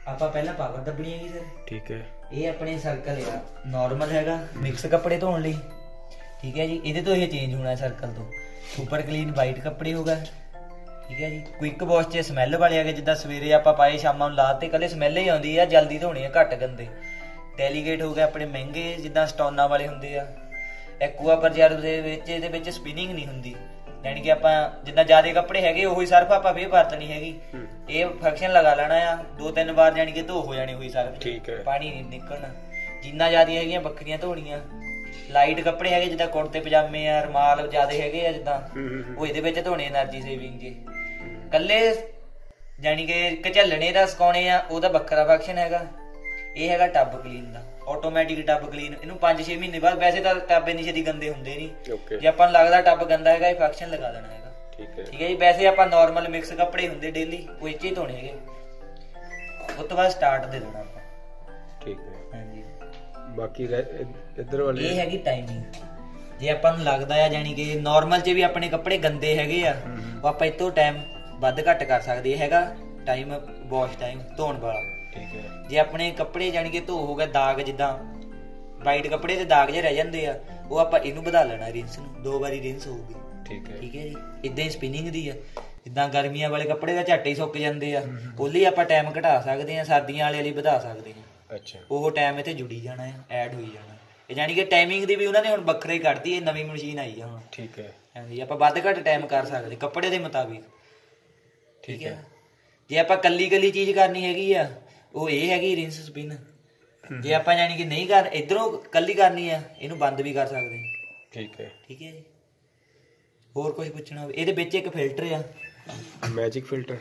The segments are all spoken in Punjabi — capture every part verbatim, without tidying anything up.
ਆਪਾਂ ਪਹਿਲਾਂ ਪਾਵਰ ਦੱਬਣੀ ਹੈਗੀ ਸਰ। ਠੀਕ ਹੈ। ਇਹ ਆਪਣੇ ਸਰਕਲ ਆ ਨੋਰਮਲ ਹੈਗਾ ਮਿਕਸ ਕੱਪੜੇ ਧੋਣ ਲਈ। ਠੀਕ ਹੈ ਜੀ। ਇਹਦੇ ਤੋਂ ਇਹ ਚੇਂਜ ਹੋਣਾ ਸਰਕਲ ਤੋਂ। ਸੁਪਰ ਕਲੀਨ ਵਾਈਟ ਕੱਪੜੇ ਹੋਗਾ। ਠੀਕ ਹੈ ਜੀ। ਕੁਇਕ ਵਾਸ਼ 'ਚ ਸਮੈਲ ਵਾਲੇ ਹੈਗੇ, ਜਿੱਦਾਂ ਸਵੇਰੇ ਆਪਾਂ ਪਾਏ ਸ਼ਾਮਾਂ ਨੂੰ ਲਾ ਤੇ ਕੱਲੇ ਸਮੈਲ ਹੀ ਆਉਂਦੀ ਆ, ਜਲਦੀ ਧੋਣੇ ਆ, ਘੱਟ ਗੰਦੇ। ਡੈਲੀਗੇਟ ਹੋ ਗਏ ਆਪਣੇ ਮਹਿੰਗੇ, ਜਿੱਦਾਂ ਸਟੋਨਾਂ ਵਾਲੇ ਹੁੰਦੇ ਆ। ਐਕੂਆ ਪ੍ਰਜਰਵ ਦੇ ਵਿੱਚ ਇਹਦੇ ਵਿੱਚ ਸਪਿਨਿੰਗ ਨਹੀਂ ਹੁੰਦੀ, ਯਾਨੀ ਕਿ ਆਪਾਂ ਜਿੱਦਾਂ ਜ਼ਿਆਦਾ ਕੱਪੜੇ ਹੈਗੇ ਉਹੀ ਸਰਫ ਆਪਾਂ ਫੇਰ ਵਰਤਣੀ ਹੈਗੀ। ਇਹ ਫੰਕਸ਼ਨ ਲਗਾ ਲੈਣਾ ਆ ਦੋ ਤਿੰਨ ਵਾਰ, ਯਾਨੀ ਕਿ ਧੋ ਹੋ ਜਾਣੀ ਹੋਈ ਸਰਫ। ਠੀਕ ਹੈ। ਪਾਣੀ ਨਹੀਂ ਨਿਕਲਣਾ। ਜਿੰਨਾ ਜ਼ਿਆਦਾ ਹੈਗੀਆਂ ਬੱਕਰੀਆਂ ਧੋਣੀਆਂ। ਲਾਈਟ ਕੱਪੜੇ ਹੈਗੇ ਜਿੱਦਾਂ ਕੁੜਤੇ ਪਜਾਮੇ ਆ, ਰੁਮਾਲ ਜ਼ਿਆਦਾ ਹੈਗੇ ਆ ਜਿੱਦਾਂ, ਉਹ ਇਹਦੇ ਵਿੱਚ ਧੋਣੇ ਐਨਰਜੀ ਸੇਵਿੰਗ ਜੀ। ਕੱਲੇ ਯਾਨੀ ਕਿ ਝੱਲਣੇ ਦਾ ਸੁਕਾਉਣੇ ਆ, ਉਹਦਾ ਵੱਖਰਾ ਫੰਕਸ਼ਨ ਹੈਗਾ। ਇਹ ਹੈਗਾ ਟੱਬ ਕਲੀਨ ਦਾ, ਆਟੋਮੈਟਿਕ ਟੱਬ ਕਲੀਨ। ਇਹਨੂੰ ਪੰਜ ਛੇ ਮਹੀਨੇ ਬਾਅਦ, ਵੈਸੇ ਤਾਂ ਟੱਬ ਇੰਨੀ ਛੇਤੀ ਗੰਦੇ ਹੁੰਦੇ ਨਹੀਂ, ਜੇ ਆਪਾਂ ਨੂੰ ਲੱਗਦਾ ਟੱਬ ਗੰਦਾ ਹੈਗਾ ਇਹ ਫੰਕਸ਼ਨ ਲਗਾ ਦੇਣਾ ਹੈਗਾ। ਠੀਕ ਹੈ ਜੀ। ਵੈਸੇ ਆਪਾਂ ਨੋਰਮਲ ਮਿਕਸ ਕੱਪੜੇ ਹੁੰਦੇ ਡੇਲੀ, ਉਹ ਇਹ 'ਚ ਹੀ ਧੋਣੇ ਹੈਗੇ। ਉਸ ਤੋਂ ਬਾਅਦ ਸਟਾਰਟ ਦੇ ਦੇਣਾ ਆਪਾਂ। ਠੀਕ ਹੈ। ਹਾਂਜੀ। ਬਾਕੀ ਇੱਧਰ ਵਾਲੇ ਇਹ ਹੈਗੀ ਟਾਈਮਿੰਗ। ਜੇ ਆਪਾਂ ਨੂੰ ਲੱਗਦਾ ਆ ਯਾਨੀ ਕਿ ਨੋਰਮਲ 'ਚ ਵੀ ਆਪਣੇ ਕੱਪੜੇ ਗੰਦੇ ਹੈਗੇ ਆ, ਉਹ ਆਪਾਂ ਇੱਥੋਂ ਟਾਈਮ ਵੱਧ ਘੱਟ ਕਰ ਸਕਦੇ। ਇਹ ਹੈਗਾ ਟਾਈਮ ਵਾਸ਼ ਟਾਈਮ ਧੋਣ ਵਾਲਾ। ਠੀਕ ਹੈ। ਜੇ ਆਪਣੇ ਕੱਪੜੇ ਜਾਣੀ ਕਿ ਧੋ ਹੋ ਗਏ ਦਾਗ, ਜਿੱਦਾਂ ਵਾਈਟ ਕੱਪੜੇ ਤੇ ਦਾਗ ਜੇ ਰਹਿ ਜਾਂਦੇ ਆ, ਉਹ ਆਪਾਂ ਇਹਨੂੰ ਵਧਾ ਲੈਣਾ ਰਿੰਸ ਨੂੰ, ਦੋ ਵਾਰੀ ਰਿੰਸ ਹੋਊਗੀ। ਠੀਕ ਹੈ। ਠੀਕ ਹੈ ਜੀ। ਇਦਾਂ ਹੀ ਸਪਿਨਿੰਗ ਦੀ ਆ, ਜਿੱਦਾਂ ਗਰਮੀਆਂ ਵਾਲੇ ਕੱਪੜੇ ਦਾ ਝੱਟ ਹੀ ਸੁੱਕ ਜਾਂਦੇ ਆ, ਉਹਲੀ ਆਪਾਂ ਟਾਈਮ ਘਟਾ ਸਕਦੇ ਆ, ਸਰਦੀਆਂ ਵਾਲੇ ਲਈ ਵਧਾ ਸਕਦੇ ਆ। ਅੱਛਾ। ਉਹ ਟਾਈਮ ਇੱਥੇ ਜੁੜੀ ਜਾਣਾ ਆ, ਐਡ ਹੋਈ ਜਾਣਾ। ਇਹ ਜਾਣੀ ਕਿ ਟਾਈਮਿੰਗ ਦੀ ਵੀ ਉਹਨਾਂ ਨੇ ਹੁਣ ਵੱਖਰੇ ਕੱਢਤੀ, ਇਹ ਨਵੀਂ ਮਸ਼ੀਨ ਆਈ ਆ ਹੁਣ। ਠੀਕ ਹੈ। ਹਾਂਜੀ। ਆਪਾਂ ਵੱਧ ਘੱਟ ਟਾਈਮ ਕਰ ਸਕਦੇ ਕੱਪੜੇ ਦੇ ਮੁਤਾਬਿਕ। ਠੀਕ ਹੈ। ਜੇ ਆਪਾਂ ਕੱਲੀ ਕੱਲੀ ਚੀਜ਼ ਕਰਨੀ ਹੈਗੀ ਆ, ਉਹ ਇਹ ਹੈਗੀ ਰਿੰਸ ਸਪਿਨ। ਜੇ ਆਪਾਂ ਯਾਨੀ ਕਿ ਨਹੀਂ ਕਰ ਇੱਧਰੋਂ ਕੱਲੀ ਕਰਨੀ ਆ, ਇਹਨੂੰ ਬੰਦ ਵੀ ਕਰ ਸਕਦੇ। ਠੀਕ ਹੈ। ਠੀਕ ਹੈ ਜੀ। ਹੋਰ ਕੁਝ ਪੁੱਛਣਾ ਹੋਵੇ? ਇਹਦੇ ਵਿੱਚ ਇੱਕ ਫਿਲਟਰ ਆ, ਮੈਜਿਕ ਫਿਲਟਰ,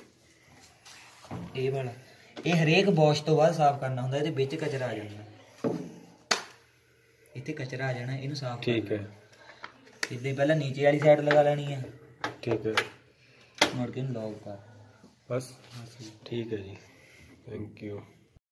ਇਹ ਵਾਲਾ। ਇਹ ਹਰੇਕ ਵਾਸ਼ ਤੋਂ ਬਾਅਦ ਸਾਫ਼ ਕਰਨਾ ਹੁੰਦਾ। ਇਹਦੇ ਵਿੱਚ ਕਚਰਾ ਆ ਜਾਣਾ, ਇੱਥੇ ਕਚਰਾ ਆ ਜਾਣਾ, ਇਹਨੂੰ ਸਾਫ਼। ਠੀਕ ਹੈ। ਇੱਦਾਂ ਪਹਿਲਾਂ ਨੀਚੇ ਵਾਲੀ ਸਾਈਡ ਲਗਾ ਲੈਣੀ ਆ। ਠੀਕ ਹੈ। ਮੁੜ ਕੇ ਇਹਨੂੰ ਲੌਕ ਕਰ ਬਸ। ਠੀਕ ਹੈ ਜੀ। Thank you.